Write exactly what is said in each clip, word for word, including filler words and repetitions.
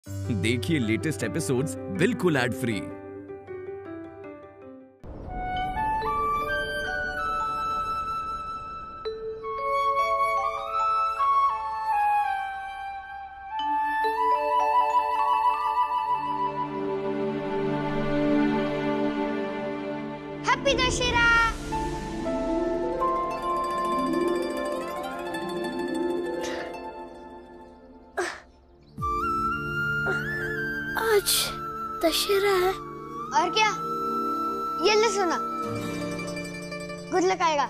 देखिए latest episodes बिल्कुल ad free. Happy Dussehra. आज दशहरा है। और क्या, ये ले सुना, गुड लक आएगा।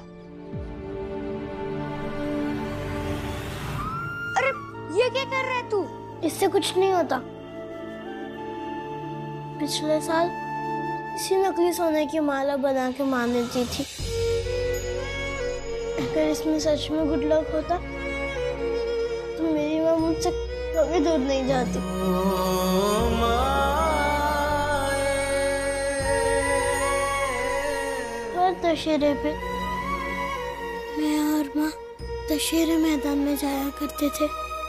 अरे ये क्या कर रहा है तू? इससे कुछ नहीं होता। पिछले साल इसी नकली सोने की माला बना के मां ने दी थी। अगर इसमें सच में गुड लक होता तो मेरी मां मुझसे कभी दूर नहीं जाती। हर दशहरे पे मैं और माँ दशहरे मैदान में जाया करते थे।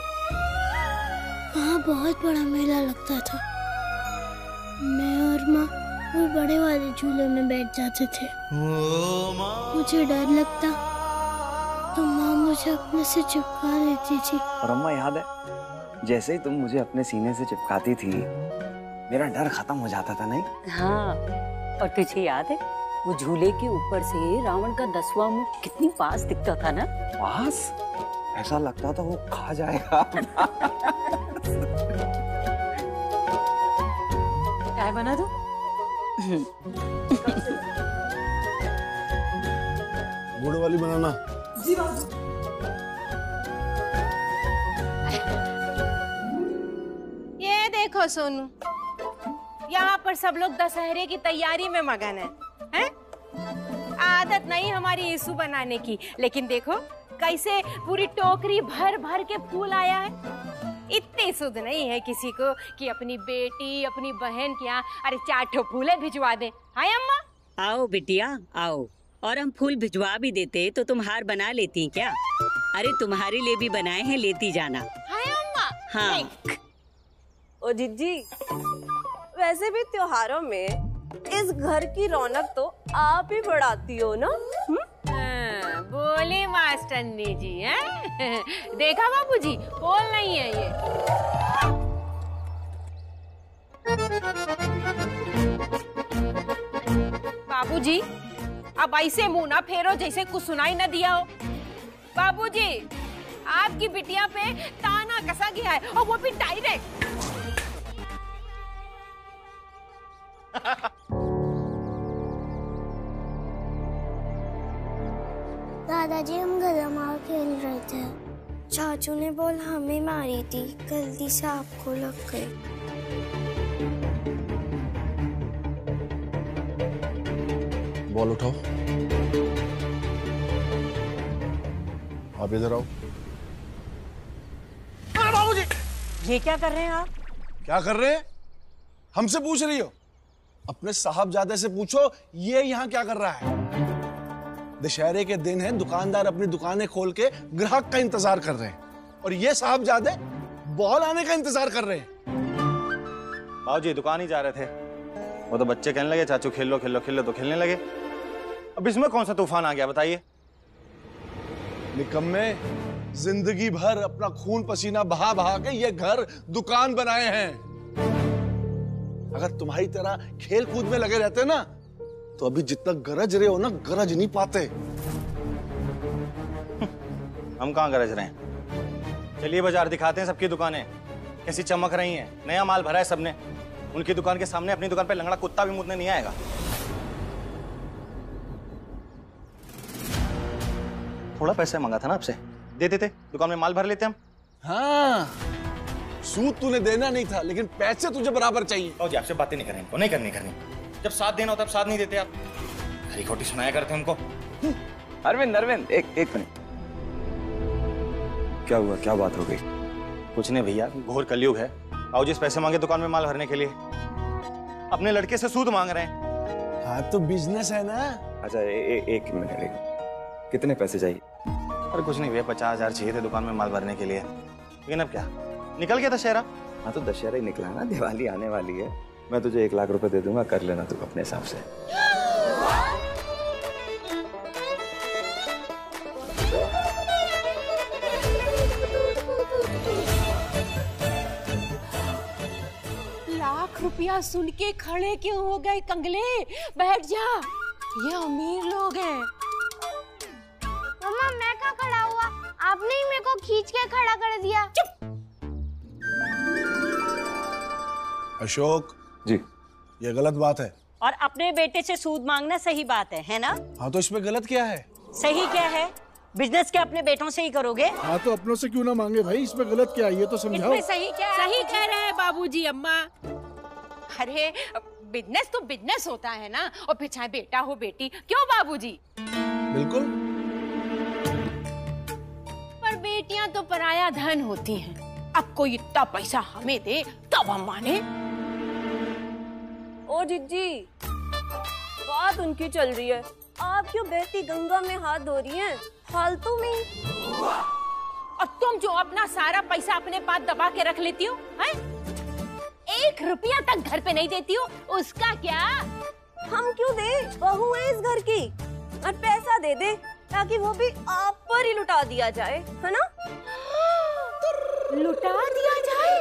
वहाँ बहुत बड़ा मेला लगता था। मैं और माँ वो बड़े वाले झूले में बैठ जाते थे। मुझे डर लगता तो माँ मुझे अपने से चिपका लेती थी। और अम्मा याद है, जैसे ही तुम मुझे अपने सीने से चिपकाती थी मेरा डर खत्म हो जाता था, नहीं? हाँ, और तुझे याद है वो झूले के ऊपर से रावण का दसवां मुख कितनी पास दिखता था ना? पास? ऐसा लगता था वो खा जाएगा। चाय बना दो? गुड़ वाली बनाना। जी बाबू। ये देखो सोनू, यहाँ पर सब लोग दशहरे की तैयारी में मगन है, हैं? आदत नहीं हमारी यीशु बनाने की, लेकिन देखो कैसे पूरी टोकरी भर भर के फूल आया है। इतनी सुध नहीं है किसी को कि अपनी बेटी अपनी बहन के यहाँ अरे चार ठो फूले भिजवा दे। हाय अम्मा। आओ बिटिया आओ, और हम फूल भिजवा भी देते तो तुम हार बना लेती क्या? अरे तुम्हारे लिए भी बनाए हैं, लेती जाना। हाय अम्मा। हाँ। ओ जिज्जी, वैसे भी त्योहारों में इस घर की रौनक तो आप ही बढ़ाती हो ना? हाँ, बोले मास्टरनी जी हैं? देखा बाबूजी, बोल नहीं है ये। बाबूजी अब ऐसे मुंह ना फेरो जैसे कुछ सुनाई ना दिया हो। बाबूजी आपकी बिटिया पे ताना कसा गया है, और वो भी डायरेक्ट। दादाजी हम गलमाल खेल रहे थे। चाचू ने बॉल हमें मारी थी, गलती से आपको लग गई। बॉल उठाओ। आप इधर आओ। बाबूजी, ये क्या कर रहे हैं आप? क्या कर रहे हैं? हमसे पूछ रही हो? अपने साहबजादे से पूछो ये यहाँ क्या कर रहा है। दशहरे के दिन है, दुकानदार अपनी दुकानें खोल के ग्राहक का इंतजार कर रहे हैं, और ये साहबजादे बॉल आने का इंतजार कर रहे हैं। बाबूजी दुकान ही जा रहे थे, वो तो बच्चे कहने लगे चाचू खेल लो खेल लो खेल लो, तो खेलने लगे। अब इसमें कौन सा तूफान आ गया बताइए? निकम्मे, जिंदगी भर अपना खून पसीना बहा बहा के ये घर दुकान बनाए हैं। अगर तुम्हारी तरह खेल कूद में लगे रहते ना तो अभी जितना गरज रहे हो ना, गरज नहीं पाते। हम कहाँ गरज रहे हैं? चलिए बाजार दिखाते हैं सबकी दुकानें कैसी चमक रही हैं। नया माल भरा है सबने। उनकी दुकान के सामने अपनी दुकान पे लंगड़ा कुत्ता भी मुतने नहीं आएगा। थोड़ा पैसा मांगा था ना आपसे, दे देते, दुकान में माल भर लेते हम। हाँ, सूद तूने देना नहीं था, लेकिन पैसे तुझे बराबर चाहिए। और जी आपसे बातें नहीं करनी हमको, नहीं करनी करनी। जब साथ देना होता तब साथ नहीं देते आप, खरी खोटी सुनाया करते हमको। अरविंद अरविंद एक एक मिनट, क्या हुआ, क्या बात हो गई? कुछ नहीं भैया, घोर कलयुग है। आओ जिस पैसे मांगे दुकान में माल भरने के लिए, अपने लड़के से सूद मांग रहे हैं। हाँ तो बिजनेस है ना। अच्छा ए, ए, एक मिनट, एक कितने पैसे चाहिए? अरे कुछ नहीं भैया, पचास हजार चाहिए थे दुकान में माल भरने के लिए, लेकिन अब क्या, निकल गया था शहरा। हाँ तो दशहरा ही निकला ना, दिवाली आने वाली है। मैं तुझे एक लाख रुपए दे दूंगा, कर लेना तू अपने हिसाब से। लाख रुपया सुन के खड़े क्यों हो गए कंगले? बैठ जा, ये अमीर लोग हैं। मम्मा मैं कहाँ खड़ा हुआ? आपने ही मेरे को खींच के खड़ा कर दिया। चुप। अशोक जी, ये गलत बात है। और अपने बेटे से सूद मांगना सही बात है, है ना? हाँ तो इसमें गलत क्या है? सही क्या है? बिजनेस के अपने बेटों से ही करोगे? हाँ तो अपनों से क्यों ना मांगे भाई, इसमें गलत क्या है ये तो समझाओ। इसमें सही क्या है? सही कह रहे हैं बाबूजी अम्मा। अरे बिजनेस तो बिजनेस होता है ना, और फिर चाहे बेटा हो बेटी, क्यों बाबूजी? बिल्कुल। पर बेटियां तो पराया धन होती हैं। अब कोई इतना पैसा हमें दे तब हम माने। ओ जिज्जी, बात उनकी चल रही है, आप क्यों बहती गंगा में हाथ धो रही हैं? फालतू में। और तुम जो अपना सारा पैसा अपने पास दबा के रख लेती हो, हैं? एक रुपया तक घर पे नहीं देती हो, उसका क्या? हम क्यों दे? बहू है इस घर की, और पैसा दे दे ताकि वो भी आप पर ही लुटा दिया जाए, है ना? लुटा दिया जाए?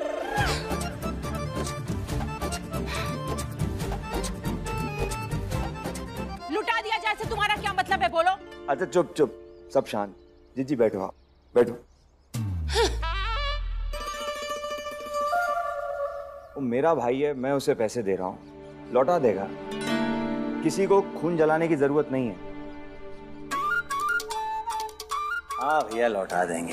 लुटा दिया जाए से तुम्हारा क्या मतलब है, बोलो? अच्छा चुप चुप, सब शांत। जी जी बैठो, आप बैठो। वो मेरा भाई है, मैं उसे पैसे दे रहा हूँ, लौटा देगा। किसी को खून जलाने की जरूरत नहीं है। हाँ भैया लौटा देंगे,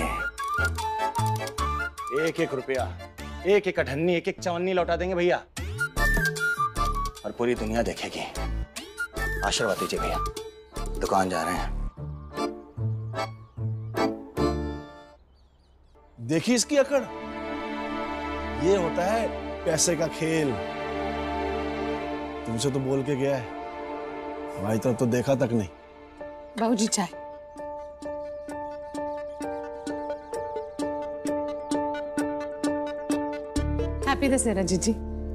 एक एक रुपया, एक एक अठन्नी, एक एक चवन्नी लौटा देंगे भैया, और पूरी दुनिया देखेगी। आशीर्वाद दीजिए भैया, दुकान जा रहे हैं। देखी इसकी अकड़, ये होता है पैसे का खेल। तुमसे तो बोल के गया है, हमारी तरफ तो देखा तक नहीं। बाबूजी चाय। हैप्पी दशहरा जीजी।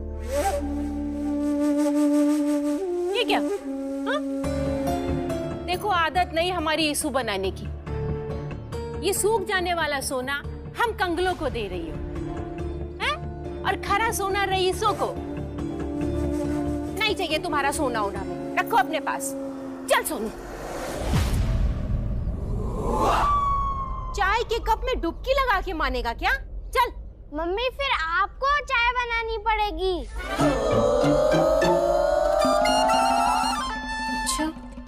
ये क्या? हाँ? देखो आदत नहीं हमारी यीशु बनाने की। ये सूख जाने वाला सोना हम कंगलों को दे रही हो, हैं? और खरा सोना रईसों को। नहीं चाहिए तुम्हारा सोना ओना, रखो अपने पास। चल सोनू, चाय के कप में डुबकी लगा के मानेगा क्या? चल। मम्मी फिर आपको चाय बनानी पड़ेगी। अच्छा।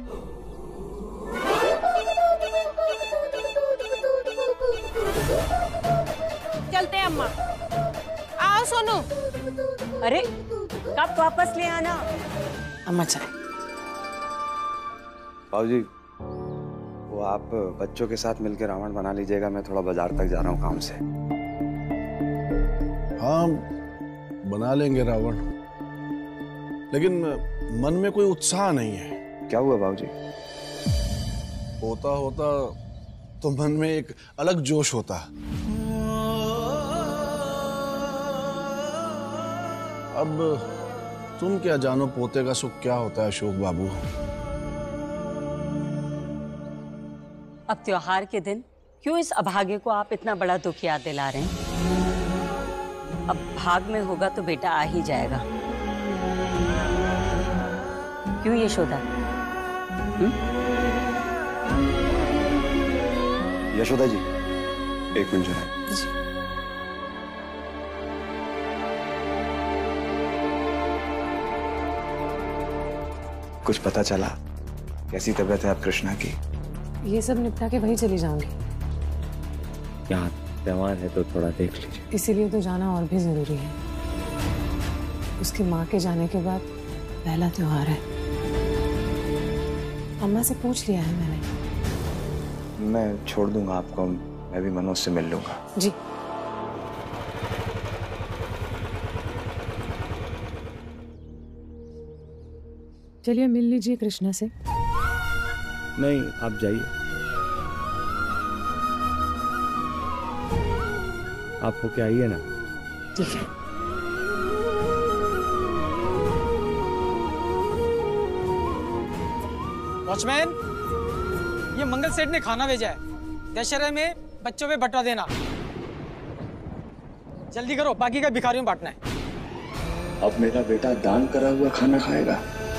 चलते हैं अम्मा। आओ सोनू। अरे कब वापस ले आना? अम्मा चाय। बाबूजी, वो आप बच्चों के साथ मिलकर रावण बना लीजिएगा, मैं थोड़ा बाजार तक जा रहा हूँ काम से। हाँ बना लेंगे रावण, लेकिन मन में कोई उत्साह नहीं है। क्या हुआ बाबूजी? होता होता तो मन में एक अलग जोश होता। अब तुम क्या जानो पोते का सुख क्या होता है अशोक बाबू। अब त्योहार के दिन क्यों इस अभागे को आप इतना बड़ा दुख याद दिला रहे हैं? अब भाग में होगा तो बेटा आ ही जाएगा। क्यों यशोदा? यशोदा जी, एक मिनट है। कुछ पता चला? कैसी तबीयत है अब कृष्णा की? ये सब निपटा के वहीं चली जाऊंगी। यहाँ त्योहार है तो थोड़ा देख लीजिए। इसीलिए तो जाना और भी जरूरी है। उसकी माँ के जाने के बाद पहला त्योहार है। अम्मा से पूछ लिया है मैंने। मैं छोड़ दूंगा आपको, मैं भी मनोज से मिल लूंगा। जी। चलिए मिल लीजिए कृष्णा से। नहीं, आप जाइए। आप होके आइए ना, ठीक है। वॉचमैन, ये मंगल सेठ ने खाना भेजा है, दशहरे में बच्चों पे बंटवा देना। जल्दी करो, बाकी का भिखारियों में बांटना है। अब मेरा बेटा दान करा हुआ खाना खाएगा?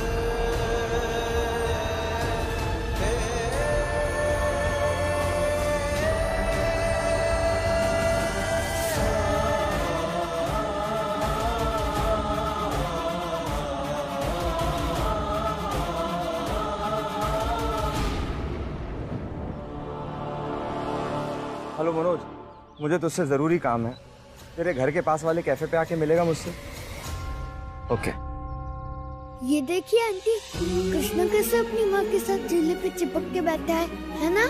हेलो मनोज, मुझे तुझसे जरूरी काम है। तेरे घर के पास वाले कैफे पे आके मिलेगा मुझसे? ओके। ये देखिए आंटी, कृष्णा कैसे अपनी माँ के साथ झूले पे चिपक के बैठा है, है ना?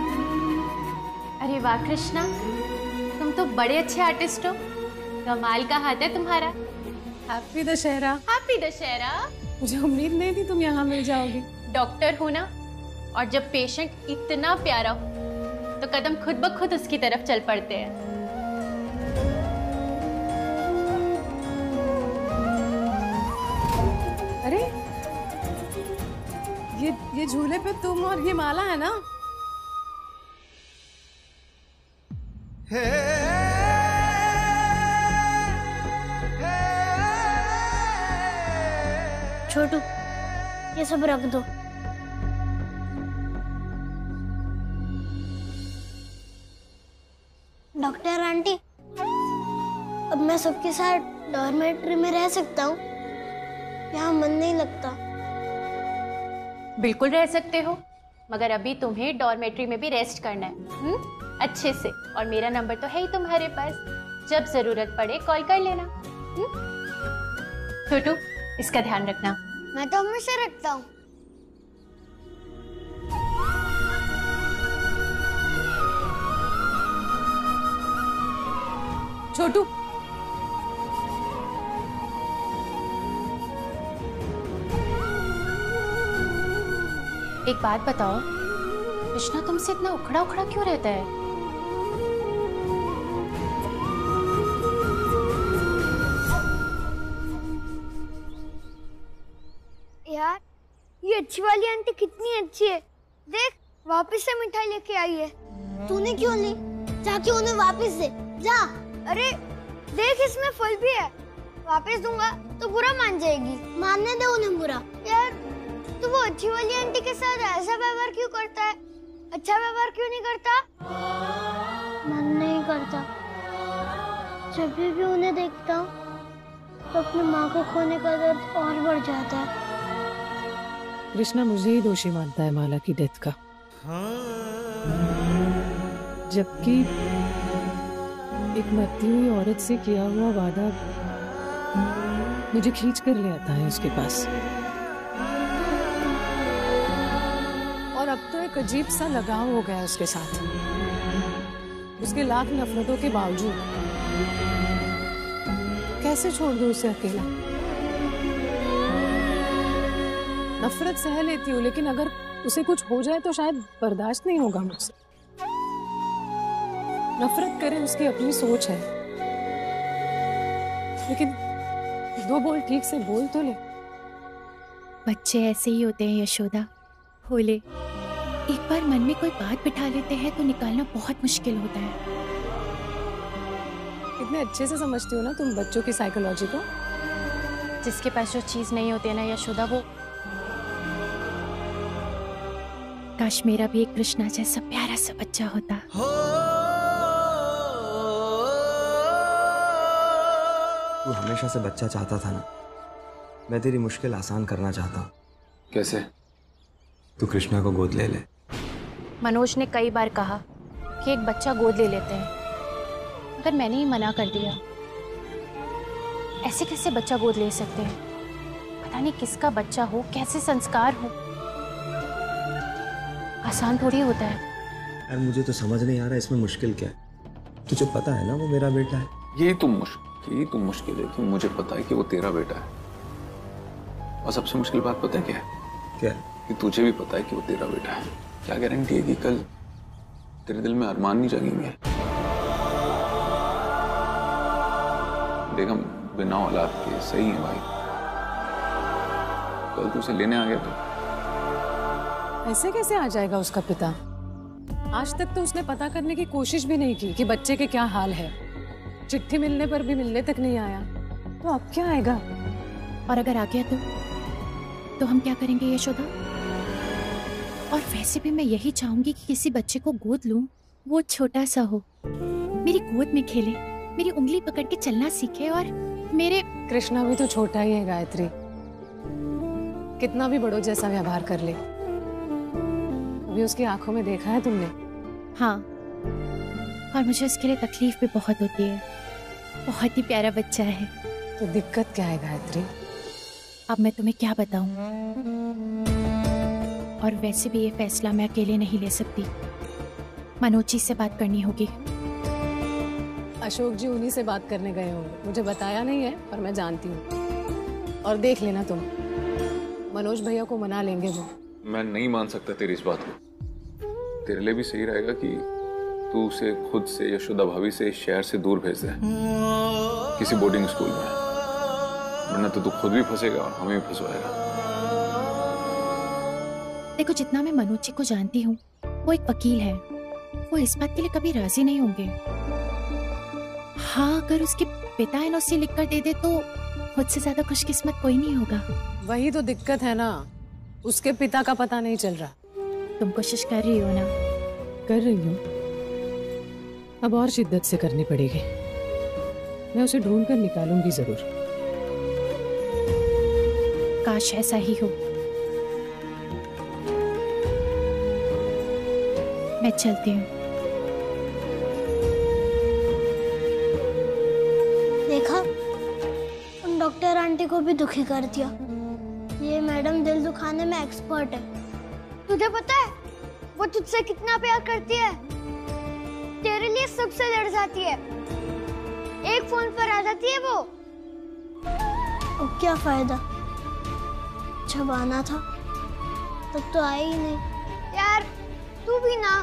अरे वाह कृष्णा, तुम तो बड़े अच्छे आर्टिस्ट हो। कमाल का हाथ है तुम्हारा। हैप्पी दशहरा। हैप्पी दशहरा। मुझे उम्मीद नहीं थी तुम यहाँ मिल जाओगी। डॉक्टर हो ना, और जब पेशेंट इतना प्यारा हो तो कदम खुद ब खुद उसकी तरफ चल पड़ते हैं। अरे ये ये झूले पे तुम और ये माला है ना? छोटू, ये सब रख दो। डॉक्टर आंटी, अब मैं सबके साथ डॉर्मेट्री में रह सकता हूँ? यहाँ मन नहीं लगता। बिल्कुल रह सकते हो, मगर अभी तुम्हें डॉर्मेट्री में भी रेस्ट करना है, हुँ? अच्छे से। और मेरा नंबर तो है ही तुम्हारे पास, जब जरूरत पड़े कॉल कर लेना। छोटू, इसका ध्यान रखना। मैं तो हमेशा रखता हूँ। छोटू, एक बात बताओ, कृष्णा तुमसे इतना उखड़ा उखड़ा क्यों रहता है? यार, ये अच्छी वाली आंटी कितनी अच्छी है। देख, वापस से मिठाई लेके आई है। तूने क्यों ली? जाके उन्हें वापस दे, जा। अरे देख, इसमें फल भी है। वापस दूंगा तो बुरा मान जाएगी। मानने दे उन्हें बुरा। यार, तू वो अच्छी वाली आंटी के साथ ऐसा व्यवहार क्यों करता है? अच्छा व्यवहार क्यों नहीं करता? मन नहीं करता। जब भी, भी उन्हें देखता हूँ तो अपनी माँ को खोने का दर्द और बढ़ जाता है। कृष्णा मुझे ही दोषी मानता है माला की डेथ का, जबकि एक मरती हुई औरत से किया हुआ वादा मुझे खींच कर ले आता है उसके पास। और अब तो एक अजीब सा लगाव हो गया उसके साथ, उसके लाख नफरतों के बावजूद। कैसे छोड़ दूं उसे अकेला? नफरत सह लेती हूँ, लेकिन अगर उसे कुछ हो जाए तो शायद बर्दाश्त नहीं होगा मुझसे। नफरत करे उसकी अपनी सोच है, लेकिन दो बोल ठीक से बोल तो ले। बच्चे ऐसे ही होते हैं यशोदा, भोले। एक बार मन में कोई बात बिठा लेते हैं तो निकालना बहुत मुश्किल होता है। इतने अच्छे से समझती हो ना तुम बच्चों की साइकोलॉजी को। जिसके पास जो चीज नहीं होती है ना यशोदा, वो काश मेरा भी एक कृष्णा जैसा प्यारा सा बच्चा होता। तू हमेशा से बच्चा चाहता था ना। मैं तेरी मुश्किल आसान करना चाहता हूँ। कैसे? तू कृष्णा को गोद ले ले। मनोज ने कई बार कहा कि एक बच्चा गोद ले लेते हैं, मगर मैंने ही मना कर दिया। ऐसे कैसे बच्चा गोद ले सकते हैं? पता नहीं किसका बच्चा हो, कैसे संस्कार हो। आसान थोड़ी होता है। यार मुझे तो समझ नहीं आ रहा इसमें मुश्किल क्या है। तुझे पता है ना वो मेरा बेटा है। ये तुम मुश्किल ये तुम मुश्किल है कि मुझे पता है कि वो तेरा बेटा है। और सबसे मुश्किल बात पता है क्या है? क्या? कि तुझे भी पता है कि वो तेरा बेटा है। क्या गारंटी है कि कल तेरे दिल में अरमान नहीं जगेंगे? बेगम बिना औलाद के सही है भाई। कल तू उसे लेने आ गया तो ऐसे कैसे आ जाएगा उसका पिता? आज तक तो उसने पता करने की कोशिश भी नहीं की कि बच्चे के क्या हाल है। चिट्ठी मिलने पर भी मिलने तक नहीं आया, तो अब क्या आएगा? और अगर आ गया तो तो हम क्या करेंगे यशोदा? और वैसे भी मैं यही चाहूंगी कि किसी बच्चे को गोद लूं, वो छोटा सा हो, मेरी गोद में खेले, मेरी उंगली पकड़ के चलना सीखे और मेरे। कृष्णा भी तो छोटा ही है गायत्री, कितना भी बड़ों जैसा व्यवहार कर ले। अभी उसकी आंखों में देखा है तुमने? हाँ, और मुझे उसके लिए तकलीफ भी बहुत होती है। बहुत ही प्यारा बच्चा है। तो दिक्कत क्या है गायत्री? अब मैं तुम्हें क्या बताऊं? और वैसे भी ये फैसला मैं अकेले नहीं ले सकती, मनोज जी से बात करनी होगी। अशोक जी उन्हीं से बात करने गए होंगे, मुझे बताया नहीं है पर मैं जानती हूँ। और देख लेना तुम, मनोज भैया को मना लेंगे वो। मैं नहीं मान सकता तेरी इस बात को। तेरे लिए भी सही रहेगा कि तू उसे खुद से यशोदा भाभी से इस शहर से दूर भेज दे, किसी बोर्डिंग स्कूल में, वरना तो तू खुद भी फंसेगा और हमें भी फंसवाएगा। देखो, जितना मैं मनोज जी को जानती हूँ, वो एक वकील है, वो इस बात के लिए कभी राजी नहीं होंगे। हाँ, अगर उसके पिता एनओसी लिख कर दे दे तो मुझसे ज्यादा खुशकिस्मत कोई नहीं होगा। वही तो दिक्कत है ना, उसके पिता का पता नहीं चल रहा। तुम कोशिश कर रही हो ना? कर रही हूँ, अब और शिद्दत से करनी पड़ेगी। मैं उसे ढूंढ कर निकालूंगी जरूर। काश ऐसा ही हो। मैं चलती हूँ। देखा, उन डॉक्टर आंटी को भी दुखी कर दिया। ये मैडम दिल दुखाने में एक्सपर्ट है। तुझे पता है वो तुझसे कितना प्यार करती है? तेरे लिए सबसे लड़ जाती है, एक फोन पर आ जाती है वो। अब क्या फायदा, जब आना था तब तो आई ही नहीं। यार तू भी ना।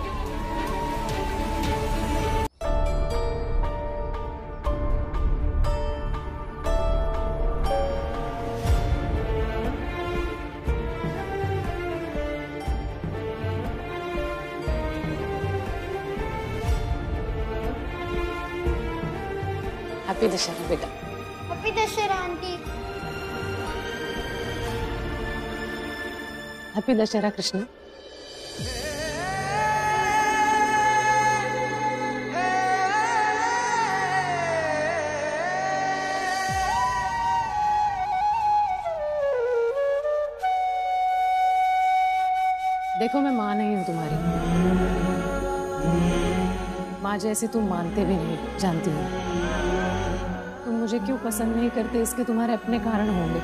हैप्पी दशहरा बेटा। Happy Dussehra aunty. Happy Dussehra Krishna. देखो, मैं माँ नहीं हूँ तुम्हारी, माँ जैसी तुम मानते भी नहीं, जानती हो। तुम मुझे क्यों पसंद नहीं करते इसके तुम्हारे अपने कारण होंगे,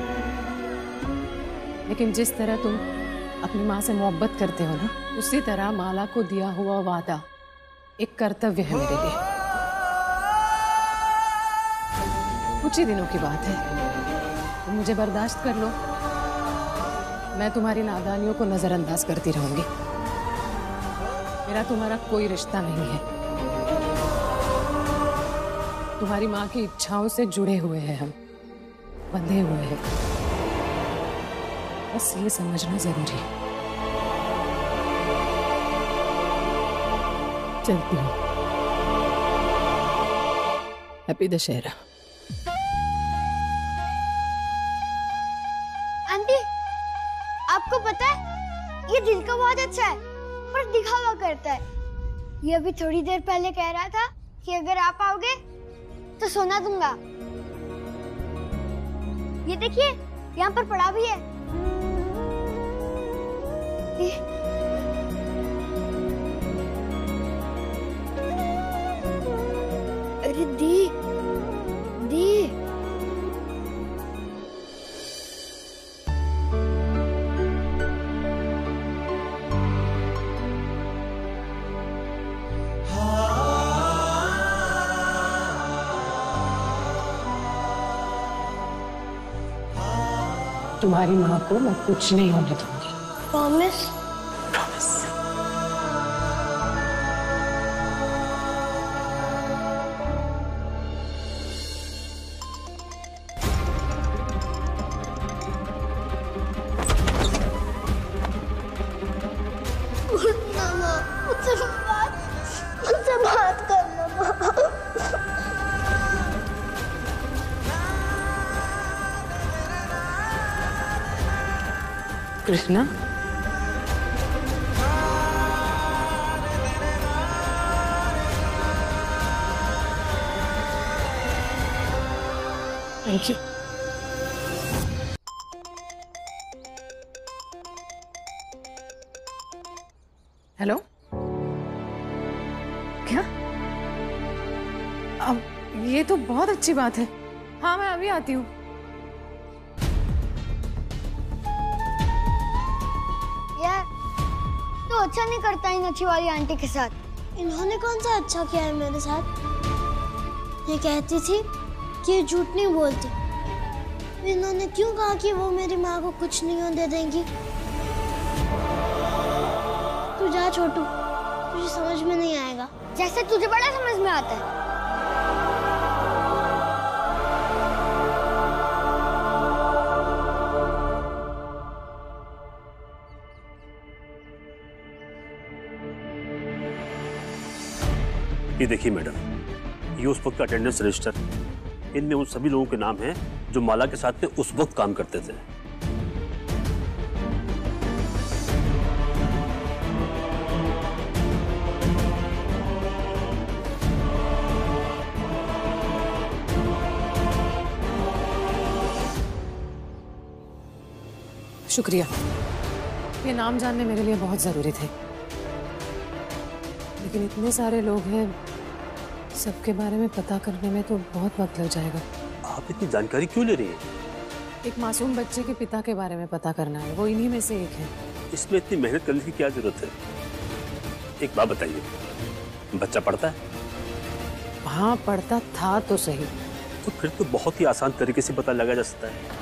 लेकिन जिस तरह तुम अपनी माँ से मोहब्बत करते हो ना, उसी तरह माला को दिया हुआ वादा एक कर्तव्य है मेरे लिए। कुछ ही दिनों की बात है, तुम मुझे बर्दाश्त कर लो, मैं तुम्हारी नादानियों को नजरअंदाज करती रहूंगी। मेरा तुम्हारा कोई रिश्ता नहीं है, तुम्हारी माँ की इच्छाओं से जुड़े हुए हैं हम, बंधे हुए हैं, बस ये समझना जरूरी है। चलती हूँ। हैप्पी दशहरा। आंटी, आपको पता है ये दिल का बहुत अच्छा है पर दिखावा करता है। ये अभी थोड़ी देर पहले कह रहा था कि अगर आप आओगे तो सोना दूंगा। ये देखिए, यहाँ पर पड़ा भी है। अरे दी दी तुम्हारी माँ को मैं कुछ नहीं होने दूंगी। Promise? Promise. Krishna, thank you. Hello, क्या? अब ये तो बहुत अच्छी बात है। हाँ, मैं अभी आती हूँ। यार, तू अच्छा नहीं करता इन अच्छी वाली आंटी के साथ। इन्होंने कौन सा अच्छा किया है मेरे साथ? ये कहती थी कि ये झूठ नहीं बोलती। इन्होंने क्यों कहा कि वो मेरी माँ को कुछ नहीं दे देंगी? तू जा छोटू, तुझे समझ में नहीं आएगा। जैसे तुझे बड़ा समझ में आता है। ये देखिए मैडम, ये उस वक्त का अटेंडेंस रजिस्टर, इनमें उन सभी लोगों के नाम हैं जो माला के साथ में उस वक्त काम करते थे। शुक्रिया, ये नाम जानने मेरे लिए बहुत जरूरी थे, लेकिन इतने सारे लोग हैं, सबके बारे में पता करने में तो बहुत वक्त लग जाएगा। आप इतनी जानकारी क्यों ले रही हैं? एक मासूम बच्चे के पिता के बारे में पता करना है, वो इन्हीं में से एक है। इसमें इतनी मेहनत करने की क्या जरूरत है? एक बात बताइए, बच्चा पढ़ता है? हाँ, पढ़ता था तो सही। तो फिर तो बहुत ही आसान तरीके से पता लगा जा सकता है।